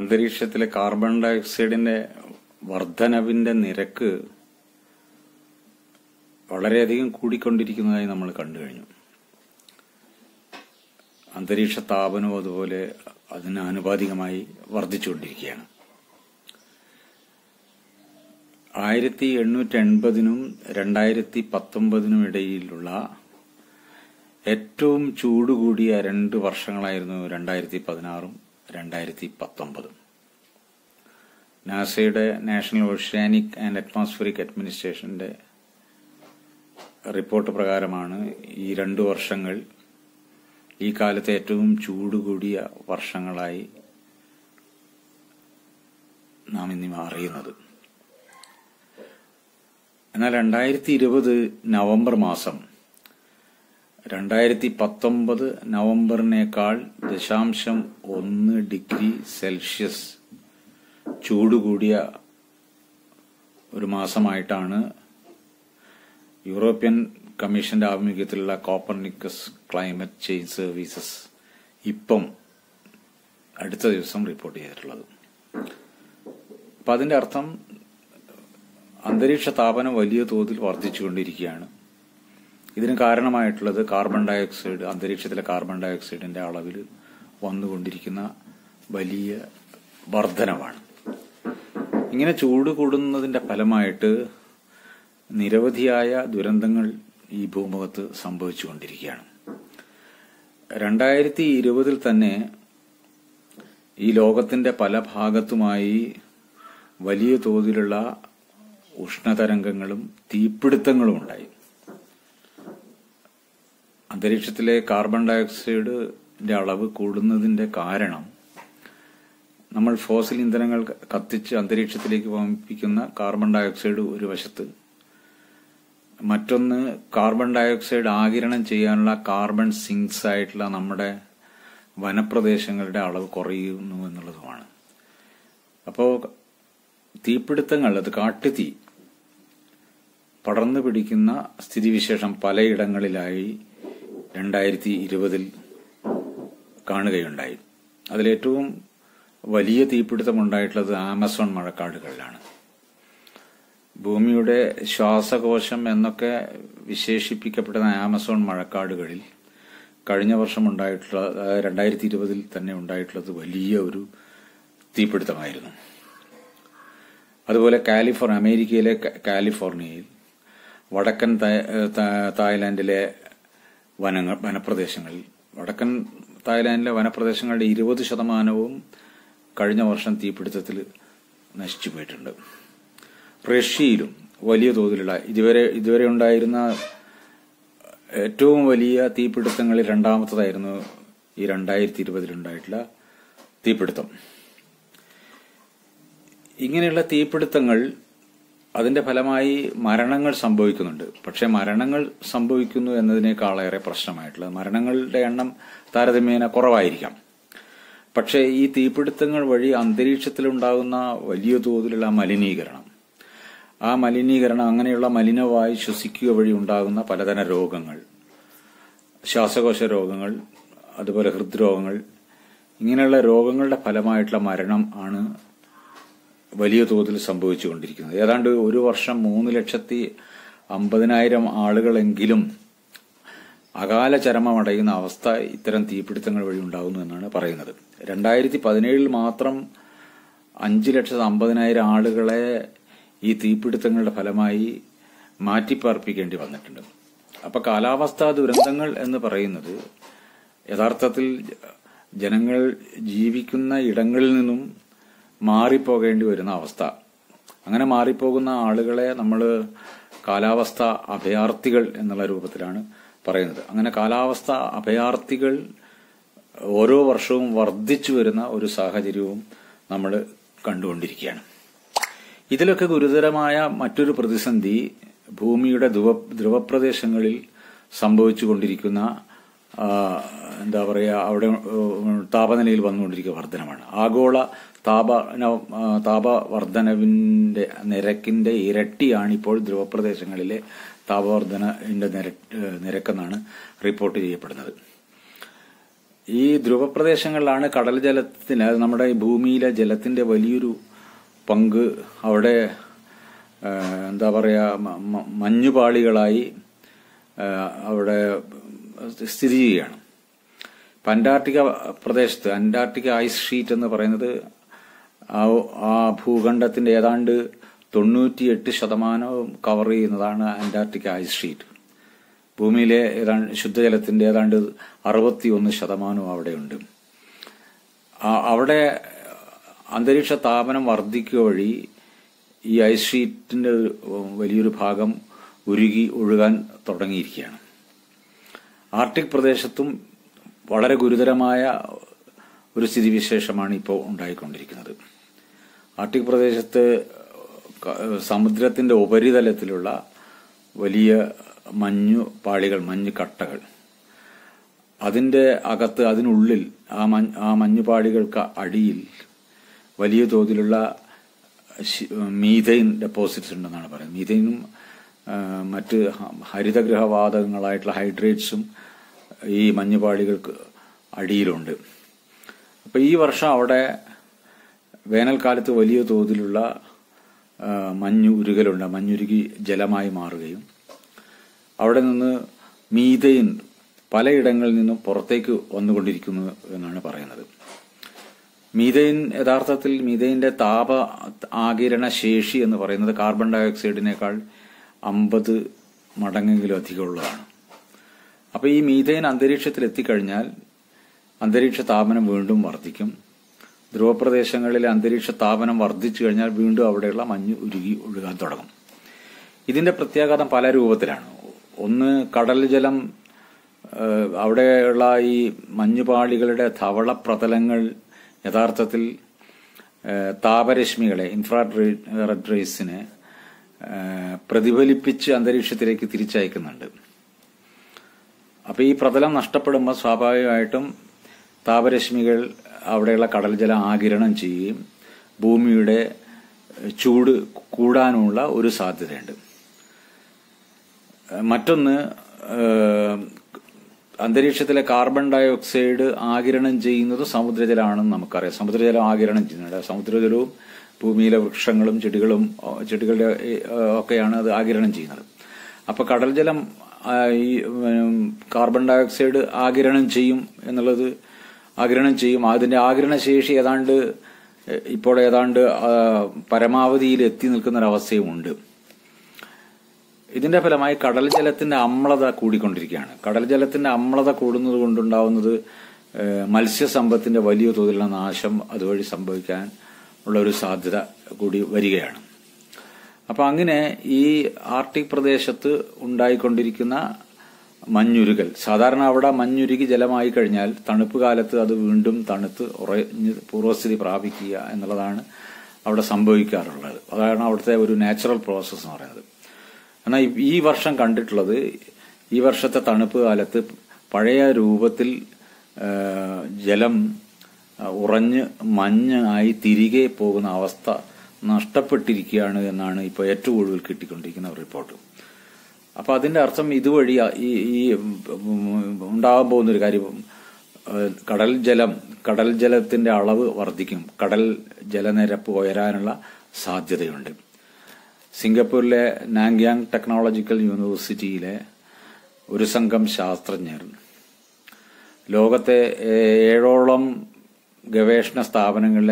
അന്തരീക്ഷത്തിലെ കാർബൺ ഡയോക്സൈഡിന്റെ വർധനവിന്റെ നിരക്ക് വളരെയധികം കൂടിക്കൊണ്ടിരിക്കുന്നതായി നമ്മൾ കണ്ടു കഴിഞ്ഞു. അന്തരീക്ഷ താപനവും അതുപോലെ അതിന് ആനുപാതികമായി വർദ്ധിച്ചുകൊണ്ടിരിക്കുകയാണ്. 1880-നും 2019-നും ഇടയിലുള്ള ഏറ്റവും ചൂട് കൂടിയ 2 വർഷങ്ങളായിരുന്നു 2016-ഉം 2019-ഉം. നാസയുടെ നാഷണൽ ഓഷ്യാനിക് ആൻഡ് അറ്റ്മോസ്ഫിയറിക് അഡ്മിനിസ്ട്രേഷന്റെ റിപ്പോർട്ട് പ്രകാരമാണ് ഈ 2 വർഷങ്ങൾ ഈ കാലത്തെ ഏറ്റവും ചൂട് കൂടിയ വർഷങ്ങളായി നാം ഇന്ന് അറിയുന്നത്. എന്നാൽ 2020 നവംബർ മാസം 2019 നവംബറിനേക്കാൾ 0.1 ഡിഗ്രി സെൽഷ്യസ് ചൂടുകൂടിയ ഒരു മാസമായിട്ടാണ് യൂറോപ്യൻ കമ്മീഷന്റെ ആഭിമുഖ്യത്തിലുള്ള കോപ്പർനിക്കസ് ക്ലൈമറ്റ് ചേഞ്ച് സർവീസസ് ഇപ്പം അടുത്ത ദിവസം റിപ്പോർട്ട് ചെയ്തിട്ടുള്ളത്. അപ്പം അതിന്റെ അർത്ഥം അന്തരീക്ഷ താപനം വലിയ തോതിൽ വർദ്ധിച്ചുകൊണ്ടിരിക്കുകയാണ്. ഇതിന് കാരണമായിട്ടുള്ളത് കാർബൺ ഡയോക്സൈഡ്, അന്തരീക്ഷത്തിലെ കാർബൺ ഡയോക്സൈഡിന്റെ അളവിൽ വന്നുകൊണ്ടിരിക്കുന്ന വലിയ വർധനവാണ്. ഇങ്ങനെ ചൂട് കൂടുന്നതിന്റെ ഫലമായിട്ട് നിരവധിയായ ദുരന്തങ്ങൾ ഈ ഭൂമുഖത്ത് സംഭവിച്ചുകൊണ്ടിരിക്കുകയാണ്. 2020 തന്നെ ഈ ലോകത്തിന്റെ പല ഭാഗത്തുമായി വലിയ തോതിലുള്ള ഉഷ്ണതരംഗങ്ങളും തീപിടുത്തങ്ങളും ഉണ്ടായി. അന്തരീക്ഷത്തിലെ കാർബൺ ഡയോക്സൈഡിന്റെ അളവ് കൂടുന്നതിന്റെ കാരണം നമ്മൾ ഫോസിൽ ഇന്ധനങ്ങൾ കത്തിച്ച് അന്തരീക്ഷത്തിലേക്ക് വമിപ്പിക്കുന്ന കാർബൺ ഡയോക്സൈഡ് ഒരു വശത്ത്, മറ്റൊന്ന് കാർബൺ ഡയോക്സൈഡ് ആഗിരണം ചെയ്യാനുള്ള കാർബൺ സിങ്ക്സ് ആയിട്ടുള്ള നമ്മുടെ വനപ്രദേശങ്ങളുടെ അളവ് കുറയുന്നു എന്നുള്ളതുമാണ്. അപ്പോൾ തീപിടുത്തങ്ങൾ, അത് കാട്ടുതീ പടർന്നു പിടിക്കുന്ന സ്ഥിതിവിശേഷം പലയിടങ്ങളിലായി 2020 കാണുകയുണ്ടായി. അതിലേറ്റവും വലിയ തീപിടുത്തമുണ്ടായിട്ടുള്ളത് ആമസോൺ മഴക്കാടുകളിലാണ്. ഭൂമിയുടെ ശ്വാസകോശം എന്നൊക്കെ വിശേഷിപ്പിക്കപ്പെടുന്ന ആമസോൺ മഴക്കാടുകളിൽ കഴിഞ്ഞ വർഷം ഉണ്ടായിട്ടുള്ള 2020 തന്നെ ഉണ്ടായിട്ടുള്ളത് വലിയ ഒരു തീപിടുത്തമായിരുന്നു. അതുപോലെ അമേരിക്കയിലെ കാലിഫോർണിയയിൽ, വടക്കൻ തായ്ലാന്റിലെ വനപ്രദേശങ്ങളിൽ, വടക്കൻ തായ്ലാന്റിലെ വനപ്രദേശങ്ങളുടെ 20% കഴിഞ്ഞ വർഷം തീപിടുത്തത്തിൽ നശിച്ചു പോയിട്ടുണ്ട്. റഷ്യയിലും വലിയ തോതിലുള്ള ഇതുവരെ ഉണ്ടായിരുന്ന ഏറ്റവും വലിയ തീപിടുത്തങ്ങളിൽ രണ്ടാമത്തതായിരുന്നു ഈ 2020 ഉണ്ടായിട്ടുള്ള തീപിടുത്തം. ഇങ്ങനെയുള്ള തീപിടുത്തങ്ങൾ, അതിന്റെ ഫലമായി മരണങ്ങൾ സംഭവിക്കുന്നുണ്ട്. പക്ഷെ മരണങ്ങൾ സംഭവിക്കുന്നു എന്നതിനേക്കാളേറെ പ്രശ്നമായിട്ടുള്ളത് മരണങ്ങളുടെ എണ്ണം താരതമ്യേന കുറവായിരിക്കാം. പക്ഷെ ഈ തീപിടുത്തങ്ങൾ വഴി അന്തരീക്ഷത്തിലുണ്ടാകുന്ന വലിയ തോതിലുള്ള മലിനീകരണം, അങ്ങനെയുള്ള മലിനവായു ശ്വസിക്കുക വഴി ഉണ്ടാകുന്ന പലതരം രോഗങ്ങൾ, ശ്വാസകോശ രോഗങ്ങൾ, അതുപോലെ ഹൃദ്രോഗങ്ങൾ, ഇങ്ങനെയുള്ള രോഗങ്ങളുടെ ഫലമായിട്ടുള്ള മരണം ആണ് വലിയ തോതിൽ സംഭവിച്ചുകൊണ്ടിരിക്കുന്നത്. ഏതാണ്ട് ഒരു വർഷം 3,50,000 ആളുകളെങ്കിലും അകാല ചരമമടയുന്ന അവസ്ഥ ഇത്തരം തീപിടുത്തങ്ങൾ വഴി ഉണ്ടാകുന്നു എന്നാണ് പറയുന്നത്. 2017 മാത്രം 5,50,000 ആളുകളെ ഈ തീപിടുത്തങ്ങളുടെ ഫലമായി മാറ്റിപ്പാർപ്പിക്കേണ്ടി വന്നിട്ടുണ്ട്. അപ്പൊ കാലാവസ്ഥാ ദുരന്തങ്ങൾ എന്ന് പറയുന്നത് യഥാർത്ഥത്തിൽ ജനങ്ങൾ ജീവിക്കുന്ന ഇടങ്ങളിൽ നിന്നും മാറിപ്പോകേണ്ടി വരുന്ന അവസ്ഥ. അങ്ങനെ മാറിപ്പോകുന്ന ആളുകളെ നമ്മൾ കാലാവസ്ഥ അഭയാർത്ഥികൾ എന്നുള്ള രൂപത്തിലാണ് പറയുന്നത്. അങ്ങനെ കാലാവസ്ഥ അഭയാർത്ഥികൾ ഓരോ വർഷവും വർദ്ധിച്ചു വരുന്ന ഒരു സാഹചര്യവും നമ്മൾ കണ്ടുകൊണ്ടിരിക്കുകയാണ്. ഇതിലൊക്കെ ഗുരുതരമായ മറ്റൊരു പ്രതിസന്ധി ഭൂമിയുടെ ധ്രുവപ്രദേശങ്ങളിൽ സംഭവിച്ചുകൊണ്ടിരിക്കുന്ന അവിടെ താപനിലയിൽ വന്നുകൊണ്ടിരിക്കുന്ന വർധനമാണ്. ആഗോള താപവർദ്ധനവിന്റെ നിരക്കിന്റെ ഇരട്ടിയാണ് ഇപ്പോൾ ധ്രുവപ്രദേശങ്ങളിലെ താപവർദ്ധനവിന്റെ നിരക്കെന്നാണ് റിപ്പോർട്ട് ചെയ്യപ്പെടുന്നത്. ഈ ധ്രുവപ്രദേശങ്ങളിലാണ് കടൽ ജലത്തിന്, നമ്മുടെ ഈ ഭൂമിയിലെ ജലത്തിന്റെ വലിയൊരു പങ്ക് അവിടെ എന്താ പറയാ മഞ്ഞുപാളികളായി അവിടെ സ്ഥിതി ചെയ്യുകയാണ്. ഇപ്പം അന്റാർട്ടിക്ക പ്രദേശത്ത് അന്റാർട്ടിക്ക ഐസ് ഷീറ്റ് എന്ന് പറയുന്നത് ആ ഭൂഖണ്ഡത്തിന്റെ ഏതാണ്ട് 98% കവർ ചെയ്യുന്നതാണ് അന്റാർട്ടിക്ക ഐസ് ഷീറ്റ്. ഭൂമിയിലെ ഏതാണ്ട് ശുദ്ധജലത്തിന്റെ ഏതാണ്ട് 61% അവിടെയുണ്ട്. അവിടെ അന്തരീക്ഷ താപനം വർദ്ധിക്കുക വഴി ഈ ഐസ് ഷീറ്റിന്റെ വലിയൊരു ഭാഗം ഉരുകി ഒഴുകാൻ തുടങ്ങിയിരിക്കുകയാണ്. ആർട്ടിക് പ്രദേശത്തും വളരെ ഗുരുതരമായ ഒരു സ്ഥിതിവിശേഷമാണ് ഇപ്പോൾ ഉണ്ടായിക്കൊണ്ടിരിക്കുന്നത്. ആർട്ടിക് പ്രദേശത്ത് സമുദ്രത്തിന്റെ ഉപരിതലത്തിലുള്ള വലിയ മഞ്ഞു പാളികൾ, മഞ്ഞു കട്ടകൾ, അതിന്റെ അകത്ത്, അതിനുള്ളിൽ ആ മഞ്ഞുപാളികൾക്ക് അടിയിൽ വലിയ തോതിലുള്ള മീഥൈൻ ഡെപ്പോസിറ്റ്സ് ഉണ്ടെന്നാണ് പറയുന്നത്. മീഥൈനും മറ്റ് ഹരിതഗൃഹവാതകങ്ങളായിട്ടുള്ള ഹൈഡ്രേറ്റ്സും ഈ മഞ്ഞുപാളികൾക്ക് അടിയിലുണ്ട്. അപ്പൊ ഈ വർഷം അവിടെ വേനൽക്കാലത്ത് വലിയ തോതിലുള്ള മഞ്ഞുരുകലുണ്ട്. മഞ്ഞുരുകി ജലമായി മാറുകയും അവിടെ നിന്ന് മീഥൈൻ പലയിടങ്ങളിൽ നിന്നും പുറത്തേക്ക് വന്നുകൊണ്ടിരിക്കുന്നു എന്നാണ് പറയുന്നത്. മീഥൈൻ യഥാർത്ഥത്തിൽ മീഥൈന്റെ താപ ആഗിരണ ശേഷി എന്ന് പറയുന്നത് കാർബൺ ഡയോക്സൈഡിനേക്കാൾ 50 മടങ്ങെങ്കിലും അധികമുള്ളതാണ്. അപ്പൊ ഈ മീഥൈൻ അന്തരീക്ഷത്തിൽ എത്തിക്കഴിഞ്ഞാൽ അന്തരീക്ഷ താപനം വീണ്ടും വർദ്ധിക്കും. ധ്രുവപ്രദേശങ്ങളിലെ അന്തരീക്ഷ താപനം വർദ്ധിച്ചു കഴിഞ്ഞാൽ വീണ്ടും അവിടെയുള്ള മഞ്ഞ് ഉരുകി ഒഴുകാൻ തുടങ്ങും. ഇതിന്റെ പ്രത്യാഘാതം പല രൂപത്തിലാണ്. ഒന്ന്, കടൽ ജലം, അവിടെയുള്ള ഈ മഞ്ഞുപാളികളുടെ ധവള പ്രതലങ്ങൾ യഥാർത്ഥത്തിൽ താപരശ്മികളെ, ഇൻഫ്രാറെഡ് റേസിനെ പ്രതിഫലിപ്പിച്ച് അന്തരീക്ഷത്തിലേക്ക് തിരിച്ചയക്കുന്നുണ്ട്. അപ്പൊ ഈ പ്രതലം നഷ്ടപ്പെടുമ്പോൾ സ്വാഭാവികമായിട്ടും താപരശ്മികൾ അവിടെയുള്ള കടൽ ജലം ആഗിരണം ചെയ്യുകയും ഭൂമിയുടെ ചൂട് കൂടാനുള്ള ഒരു സാധ്യതയുണ്ട്. മറ്റൊന്ന്, അന്തരീക്ഷത്തിലെ കാർബൺ ഡയോക്സൈഡ് ആഗിരണം ചെയ്യുന്നത് സമുദ്രജലമാണെന്ന് നമുക്കറിയാം. സമുദ്രജലം ആഗിരണം ചെയ്യുന്നുണ്ട്. സമുദ്രജലവും ഭൂമിയിലെ വൃക്ഷങ്ങളും ചെടികളുടെ ഒക്കെയാണ് അത് ആഗിരണം ചെയ്യുന്നത്. അപ്പൊ കടൽ ജലം ഈ കാർബൺ ഡയോക്സൈഡ് ആഗിരണം ചെയ്യും. അതിന്റെ ആഗിരണശേഷി ഇപ്പോൾ ഏതാണ്ട് പരമാവധിയിൽ എത്തി നിൽക്കുന്നൊരവസ്ഥയുമുണ്ട്. ഇതിന്റെ ഫലമായി കടൽ ജലത്തിന്റെ അമ്ലത കൂടിക്കൊണ്ടിരിക്കുകയാണ്. കടൽ ജലത്തിന്റെ അമ്ലത കൂടുന്നത് കൊണ്ടുണ്ടാവുന്നത് മത്സ്യസമ്പത്തിന്റെ വലിയ തോതിലുള്ള നാശം അതുവഴി സംഭവിക്കാൻ ഉള്ള ഒരു സാധ്യത കൂടി വരികയാണ്. അപ്പൊ അങ്ങനെ ഈ ആർട്ടിക് പ്രദേശത്ത് ഉണ്ടായിക്കൊണ്ടിരിക്കുന്ന മഞ്ഞുരുകൽ, സാധാരണ അവിടെ മഞ്ഞുരുകി ജലമായി കഴിഞ്ഞാൽ തണുപ്പ് കാലത്ത് അത് വീണ്ടും തണുത്ത് ഉറഞ്ഞ് പൂർവ്വസ്ഥിതി പ്രാപിക്കുക എന്നുള്ളതാണ് അവിടെ സംഭവിക്കാറുള്ളത്. അതാണ് അവിടുത്തെ ഒരു നാച്ചുറൽ പ്രോസസ് എന്ന് പറയുന്നത്. എന്നാൽ ഈ വർഷം കണ്ടിട്ടുള്ളത്, ഈ വർഷത്തെ തണുപ്പ് കാലത്ത് പഴയ രൂപത്തിൽ ജലം ഉറഞ്ഞ് മഞ്ഞായി തിരികെ പോകുന്ന അവസ്ഥ നഷ്ടപ്പെട്ടിരിക്കുകയാണ് എന്നാണ് ഇപ്പോൾ ഏറ്റവും കൂടുതൽ കിട്ടിക്കൊണ്ടിരിക്കുന്ന റിപ്പോർട്ട്. അപ്പൊ അതിന്റെ അർത്ഥം ഇതുവഴി ഈ ഉണ്ടാകാൻ പോകുന്നൊരു കാര്യം, കടൽ ജലത്തിന്റെ അളവ് വർദ്ധിക്കും. കടൽ ജലനിരപ്പ് ഉയരാനുള്ള സാധ്യതയുണ്ട്. സിംഗപ്പൂരിലെ നാങ്യാങ് ടെക്നോളജിക്കൽ യൂണിവേഴ്സിറ്റിയിലെ ഒരു സംഘം ശാസ്ത്രജ്ഞർ ലോകത്തെ 7ഓളം ഗവേഷണ സ്ഥാപനങ്ങളിലെ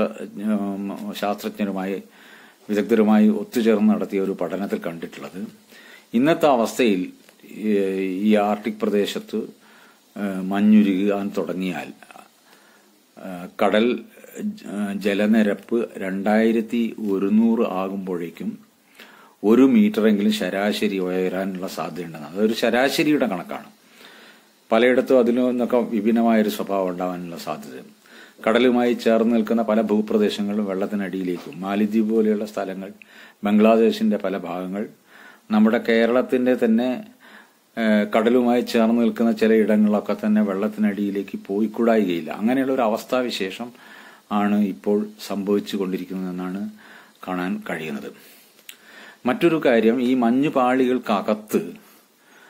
വിദഗ്ധരുമായി ഒത്തുചേർന്ന് നടത്തിയ ഒരു പഠനത്തിൽ കണ്ടിട്ടുള്ളത്, ഇന്നത്തെ അവസ്ഥയിൽ ഈ ആർട്ടിക് പ്രദേശത്ത് മഞ്ഞുരുകാൻ തുടങ്ങിയാൽ കടൽ ജലനിരപ്പ് 2100 ആകുമ്പോഴേക്കും 1 മീറ്ററെങ്കിലും ശരാശരി ഉയരാനുള്ള സാധ്യതയുണ്ടെന്നാണ്. അതൊരു ശരാശരിയുടെ കണക്കാണ്. പലയിടത്തും അതിൽ നിന്നൊക്കെ വിഭിന്നമായൊരു സ്വഭാവം ഉണ്ടാവാനുള്ള സാധ്യത. കടലുമായി ചേർന്ന് നിൽക്കുന്ന പല ഭൂപ്രദേശങ്ങളും വെള്ളത്തിനടിയിലേക്കും, മാലിദ്വീപ് പോലെയുള്ള സ്ഥലങ്ങൾ, ബംഗ്ലാദേശിന്റെ പല ഭാഗങ്ങൾ, നമ്മുടെ കേരളത്തിന്റെ തന്നെ കടലുമായി ചേർന്ന് നിൽക്കുന്ന ചില ഇടങ്ങളൊക്കെ തന്നെ വെള്ളത്തിനടിയിലേക്ക് പോയിക്കൂടായികയില്ല. അങ്ങനെയുള്ള ഒരു അവസ്ഥാവിശേഷം ആണ് ഇപ്പോൾ സംഭവിച്ചു കൊണ്ടിരിക്കുന്നതെന്നാണ് കാണാൻ കഴിയുന്നത്. മറ്റൊരു കാര്യം, ഈ മഞ്ഞുപാളികൾക്കകത്ത്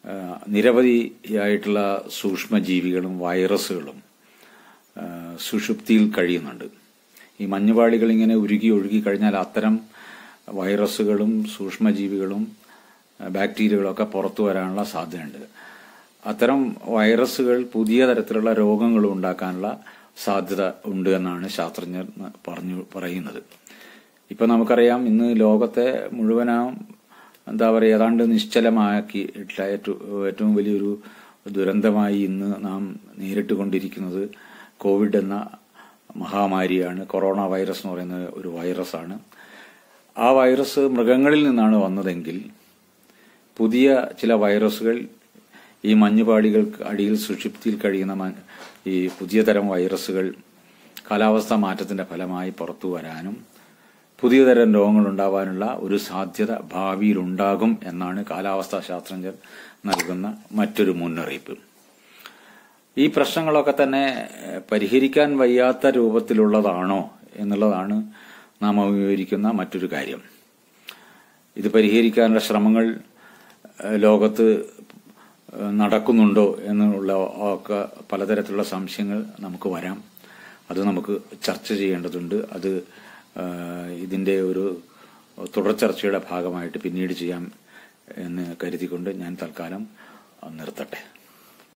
നിരവധിയായിട്ടുള്ള സൂക്ഷ്മജീവികളും വൈറസുകളും സുഷുപ്തിയിൽ കഴിയുന്നുണ്ട്. ഈ മഞ്ഞുപാളികൾ ഇങ്ങനെ ഉരുകി ഒഴുകി കഴിഞ്ഞാൽ അത്തരം വൈറസുകളും സൂക്ഷ്മജീവികളും ബാക്ടീരിയകളും ഒക്കെ പുറത്തു വരാനുള്ള സാധ്യതയുണ്ട്. അത്തരം വൈറസുകൾ പുതിയ തരത്തിലുള്ള രോഗങ്ങൾ ഉണ്ടാക്കാനുള്ള സാധ്യത ഉണ്ട് എന്നാണ് ശാസ്ത്രജ്ഞർ പറയുന്നത്. ഇപ്പൊ നമുക്കറിയാം, ഇന്ന് ലോകത്തെ മുഴുവനും ഏതാണ്ട് നിശ്ചലമാക്കിയിട്ടുള്ള ഏറ്റവും വലിയൊരു ദുരന്തമായി ഇന്ന് നാം നേരിട്ടുകൊണ്ടിരിക്കുന്നത് കോവിഡ് എന്ന മഹാമാരിയാണ്. കൊറോണ വൈറസ് എന്ന് പറയുന്ന ഒരു വൈറസാണ്. ആ വൈറസ് മൃഗങ്ങളിൽ നിന്നാണ് വന്നതെങ്കിൽ പുതിയ ചില വൈറസുകൾ ഈ മഞ്ഞുപാളികൾക്ക് അടിയിൽ സുഷുപ്തിയിൽ കഴിയുന്ന ഈ പുതിയ തരം വൈറസുകൾ കാലാവസ്ഥാ മാറ്റത്തിന്റെ ഫലമായി പുറത്തു വരാനും പുതിയ തരം രോഗങ്ങൾ ഉണ്ടാവാനുള്ള ഒരു സാധ്യത ഭാവിയിലുണ്ടാകും എന്നാണ് കാലാവസ്ഥാ ശാസ്ത്രജ്ഞർ നൽകുന്ന മറ്റൊരു മുന്നറിയിപ്പ്. ഈ പ്രശ്നങ്ങളൊക്കെ തന്നെ പരിഹരിക്കാൻ വയ്യാത്ത രൂപത്തിലുള്ളതാണോ എന്നുള്ളതാണ് നാം അഭിമുഖീകരിക്കുന്ന മറ്റൊരു കാര്യം. ഇത് പരിഹരിക്കാനുള്ള ശ്രമങ്ങൾ ലോകത്ത് നടക്കുന്നുണ്ടോ എന്നുള്ള ഒക്കെ പലതരത്തിലുള്ള സംശയങ്ങൾ നമുക്ക് വരാം. അത് നമുക്ക് ചർച്ച ചെയ്യേണ്ടതുണ്ട്. അത് ഇതിന്റെ ഒരു തുടർ ചർച്ചയുടെ ഭാഗമായിട്ട് പിന്നീട് ചെയ്യാം എന്ന് കരുതിക്കൊണ്ട് ഞാൻ തൽക്കാലം നിർത്തട്ടെ.